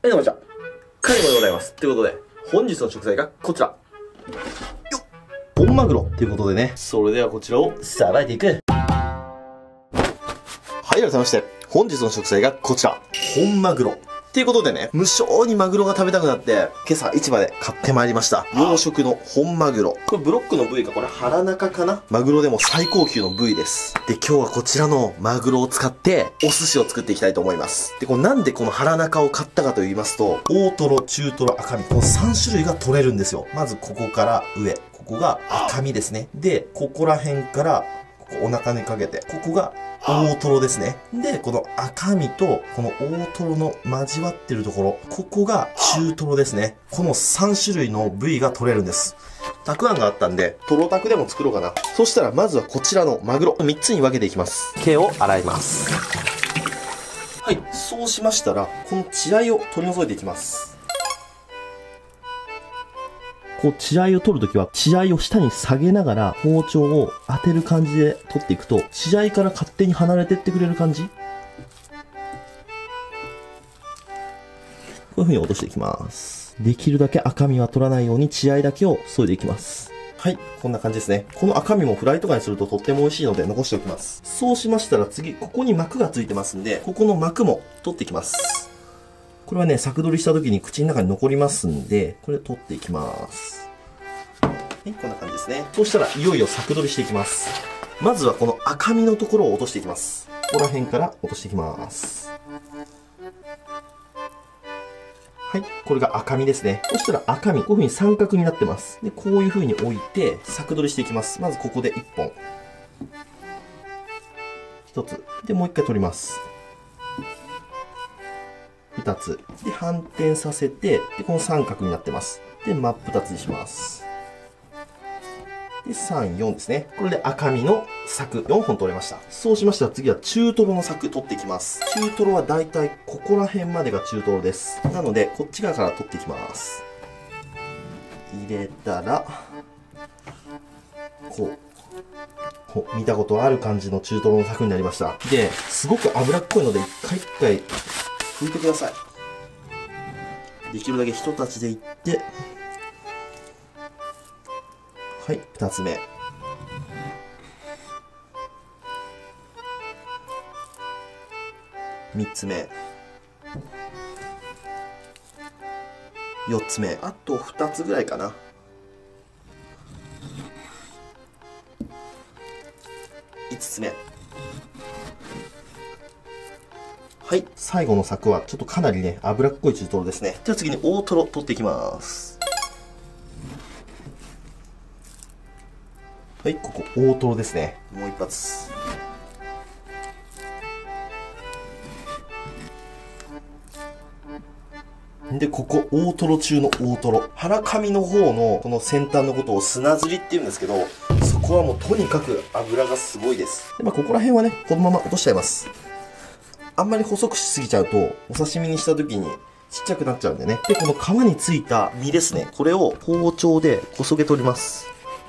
どうもこんにちは。カニゴでございます。ということで、本日の食材がこちら。よっ、本マグロということでね。それではこちらをさばいていく。はい、改めまして、本日の食材がこちら。本マグロ。ということでね、無性にマグロが食べたくなって、今朝市場で買ってまいりました。養殖の本マグロ。これブロックの部位がこれ腹中かな？マグロでも最高級の部位です。で、今日はこちらのマグロを使って、お寿司を作っていきたいと思います。で、なんでこの腹中を買ったかと言いますと、大トロ、中トロ、赤身、この3種類が取れるんですよ。まずここから上。ここが赤身ですね。で、ここら辺から、ここお腹にかけて、ここが大トロですね。で、この赤身とこの大トロの交わってるところ、ここが中トロですね。この3種類の部位が取れるんです。たくあんがあったんで、トロタクでも作ろうかな。そしたらまずはこちらのマグロ、3つに分けていきます。毛を洗います。はい、そうしましたら、この血合いを取り除いていきます。こう血合いを取るときは血合いを下に下げながら包丁を当てる感じで取っていくと血合いから勝手に離れてってくれる感じ。こういう風に落としていきます。できるだけ赤身は取らないように血合いだけを削いでいきます。はい、こんな感じですね。この赤身もフライとかにするととっても美味しいので残しておきます。そうしましたら次、ここに膜がついてますんで、ここの膜も取っていきます。これはね、柵取りした時に口の中に残りますんで、これ取っていきます。はい、こんな感じですね。そうしたら、いよいよ柵取りしていきます。まずはこの赤身のところを落としていきます。ここら辺から落としていきます。はい、これが赤身ですね。そしたら赤身、こういう風に三角になってます。で、こういう風に置いて、柵取りしていきます。まずここで1本。1つ。で、もう1回取ります。2つ。で、反転させて、で、この三角になってます。で、真っ二つにします。で、3、4ですね。これで赤身の柵4本取れました。そうしましたら次は中トロの柵取っていきます。中トロはだいたいここら辺までが中トロです。なので、こっち側から取っていきます。入れたら、こう、見たことある感じの中トロの柵になりました。で、すごく脂っこいので、一回拭いてください。できるだけ一立ちでいって、はい、二つ目。三つ目。四つ目。あと二つぐらいかな。五つ目。はい。最後の柵は、ちょっとかなりね、脂っこい中トロですね。では次に大トロ取っていきます。はい、ここ大トロですね。もう一発。で、ここ大トロ中の大トロ。腹紙の方のこの先端のことを砂ずりって言うんですけど、そこはもうとにかく脂がすごいです。で、ここら辺はね、このまま落としちゃいます。あんまり細くしすぎちゃうと、お刺身にした時にちっちゃくなっちゃうんでね。で、この皮についた身ですね。これを包丁でこそげ取ります。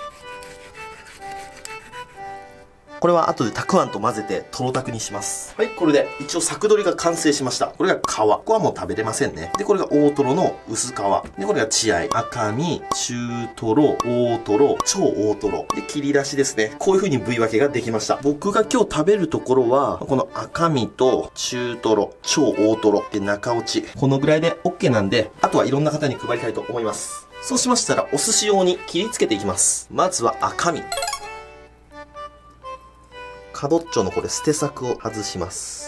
これは後でたくあんと混ぜてトロタクにします。はい、これで一応柵取りが完成しました。これが皮。ここはもう食べれませんね。で、これが大トロの薄皮。で、これが血合い。赤身、中トロ、大トロ、超大トロ。で、切り出しですね。こういう風に部位分けができました。僕が今日食べるところは、この赤身と中トロ、超大トロ、で、中落ち。このぐらいで OK なんで、あとはいろんな方に配りたいと思います。そうしましたら、お寿司用に切り付けていきます。まずは赤身。角っちょのこれ捨て柵を外します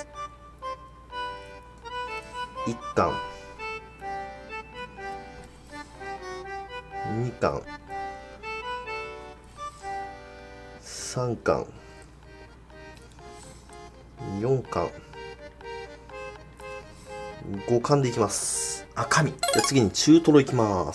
。1貫、2貫、3貫、4貫、5貫でいきます。赤身。じゃあ次に中トロいきます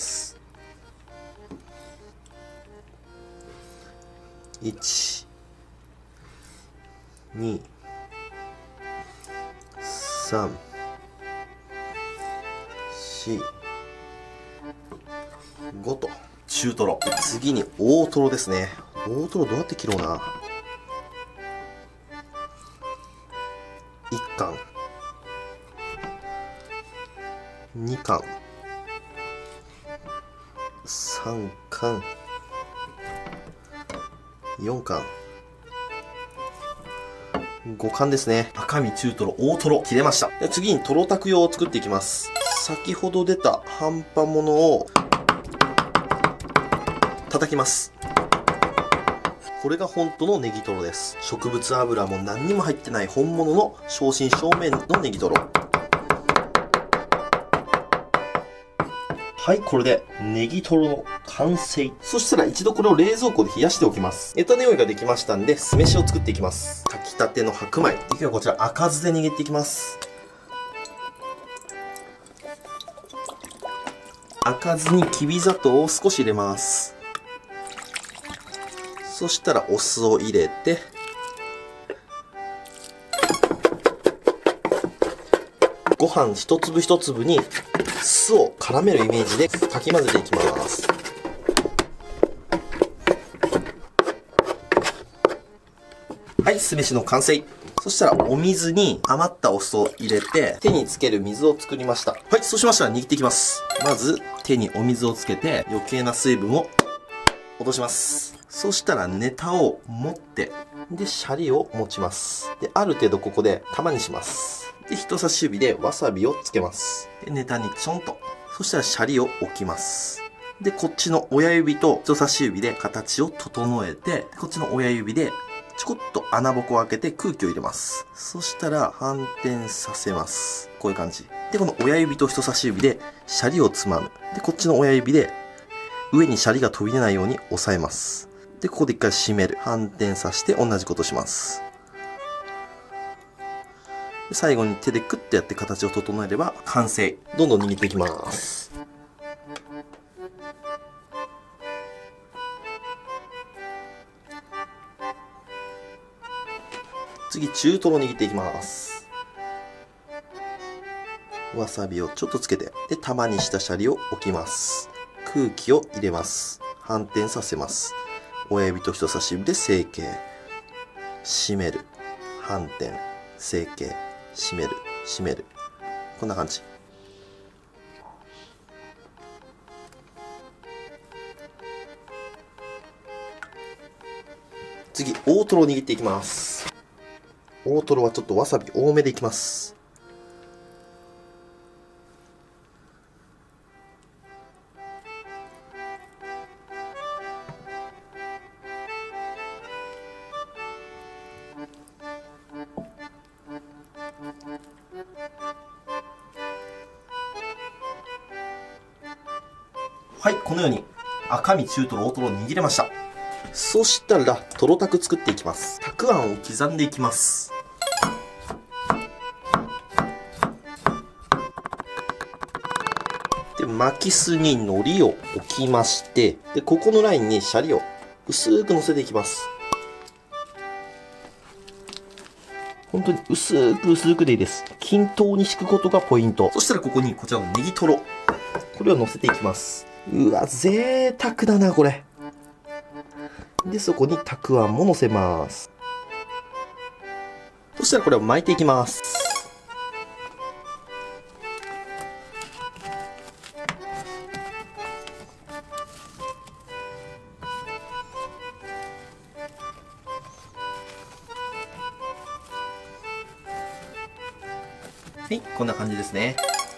。1、2、3、4、5と中トロ。次に大トロですね。大トロどうやって切ろうな。1貫、 2貫、3貫、4貫、5貫ですね。赤身、中トロ、大トロ、切れました。で次にトロタク用を作っていきます。先ほど出た半端ものを叩きます。これが本当のネギトロです。植物油も何にも入ってない本物の正真正銘のネギトロ。はい、これでネギトロの完成。そしたら一度これを冷蔵庫で冷やしておきます。ネタネオイができましたんで、酢飯を作っていきます。炊きたての白米。できればこちら赤酢で握っていきます。赤酢にきび砂糖を少し入れます。そしたらお酢を入れて、ご飯一粒一粒に酢を絡めるイメージでかき混ぜていきます。はい、酢飯の完成。そしたらお水に余ったお酢を入れて手につける水を作りました。はい、そうしましたら握っていきます。まず手にお水をつけて余計な水分を落とします。そしたらネタを持って、で、シャリを持ちます。で、ある程度ここで玉にします。で、人差し指でわさびをつけます。で、ネタにちょんと。そしたらシャリを置きます。で、こっちの親指と人差し指で形を整えて、こっちの親指でちょこっと穴ぼこを開けて空気を入れます。そしたら反転させます。こういう感じ。で、この親指と人差し指でシャリをつまむ。で、こっちの親指で上にシャリが飛び出ないように押さえます。で、ここで一回締める。反転させて同じことします。で最後に手でクッとやって形を整えれば完成。どんどん握っていきます。次、中トロ握っていきます。わさびをちょっとつけて、で、玉にしたシャリを置きます。空気を入れます。反転させます。親指と人差し指で成形。締める。反転。成形。締める。締める。こんな感じ。次、大トロを握っていきます。大トロはちょっとわさび多めでいきます。はい、このように赤身、中トロ、大トロ握れました。そしたら、トロタク作っていきます。たくあんを刻んでいきます。で、巻きすに海苔を置きまして、で、ここのラインにシャリを薄く乗せていきます。本当に薄くでいいです。均等に敷くことがポイント。そしたらここにこちらのネギトロ。これを乗せていきます。うわ、贅沢だな、これ。で、そこにたくあんも乗せます。そしたらこれを巻いていきます。はい、こんな感じですね。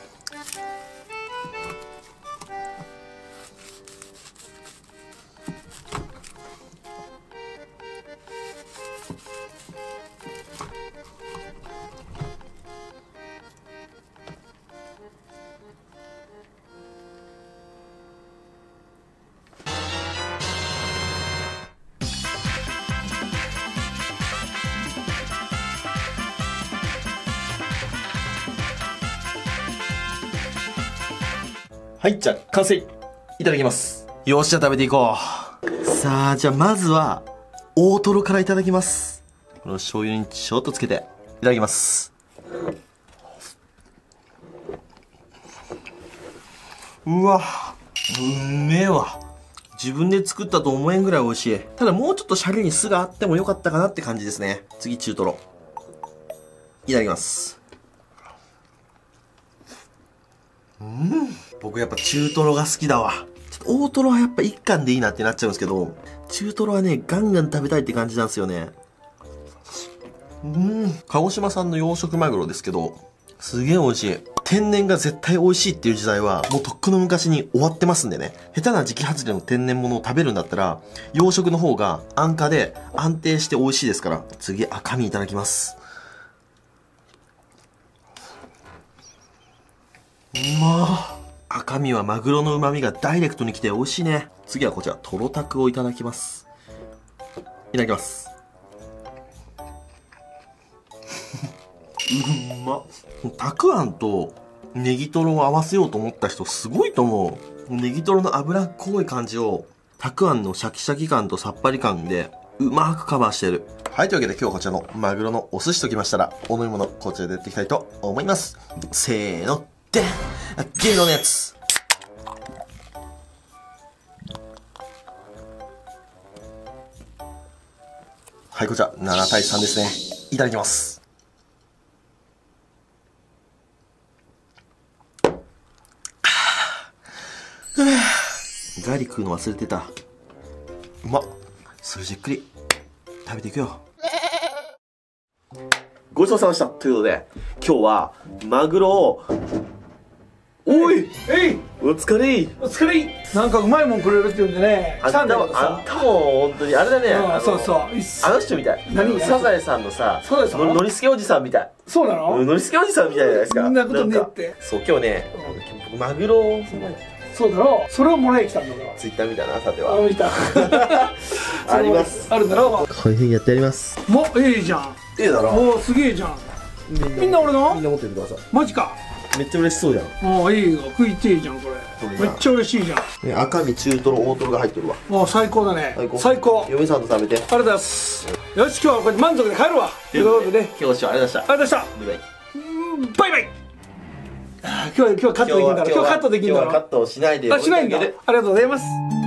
はい、じゃあ、完成いただきます。よっしゃ、食べていこう。さあ、じゃあ、まずは、大トロからいただきます。この醤油にちょっとつけて、いただきます。うわ、うめえわ。自分で作ったと思えんぐらい美味しい。ただ、もうちょっとシャリに酢があってもよかったかなって感じですね。次、中トロ。いただきます。 僕やっぱ中トロが好きだわ。ちょっと大トロはやっぱ一貫でいいなってなっちゃうんですけど、中トロはね、ガンガン食べたいって感じなんですよね。鹿児島産の養殖マグロですけど、すげえ美味しい。天然が絶対美味しいっていう時代は、もうとっくの昔に終わってますんでね。下手な時期外れの天然物を食べるんだったら、養殖の方が安価で安定して美味しいですから、次赤身いただきます。赤身はマグロの旨味がダイレクトに来て美味しいね。次はこちら、トロタクをいただきます。いただきます。うまっ。たくあんとネギトロを合わせようと思った人すごいと思う。ネギトロの脂っこい感じを、たくあんのシャキシャキ感とさっぱり感で、うまくカバーしてる。はい、というわけで今日こちらのマグロのお寿司ときましたら、お飲み物こちらでやっていきたいと思います。せーの、でゲロのやつ。はい、こちら7対3ですね。いただきます。ガリ食うの忘れてた。うまっ。それじっくり食べていくよ。ごちそうさまでした。ということで今日はマグロを、おい、お疲れ。 お疲れ。なんかうまいもんくれるって言うんでね、来たんだけどさ。 あんたも本当にあれだね。 そうそう。 あの人みたい。 何？ サザエさんのさ、ノリスケおじさんみたい。 そうなの？ ノリスケおじさんみたいじゃないですか。 そんなことねって。 そう、今日ね、僕マグロをそうだろう。それをもらいに来たんだから。 ツイッター見たな、さては。 見た。 あります。 あるだろう。 こういう風にやってやります。 もういいじゃん。 いいだろ。 もうすげえじゃん。みんな俺の？ みんな持っててください。 マジか。 めっちゃ嬉しそうじゃん。 もういいよ。食いてえじゃんこれ。めっちゃ嬉しいじゃん。 赤身、中トロ、大トロが入ってるわ。 もう最高だね。最高。 嫁さんと食べて。 ありがとうございます。よし、今日はこれで満足で帰るわ。ということでね。 今日ご視聴ありがとうございました。 ありがとうございました。バイバイ。今日カットできるんだろ。今日カットできるんだろ。 今日はカットをしないで。 あ、しないんだ。ありがとうございます。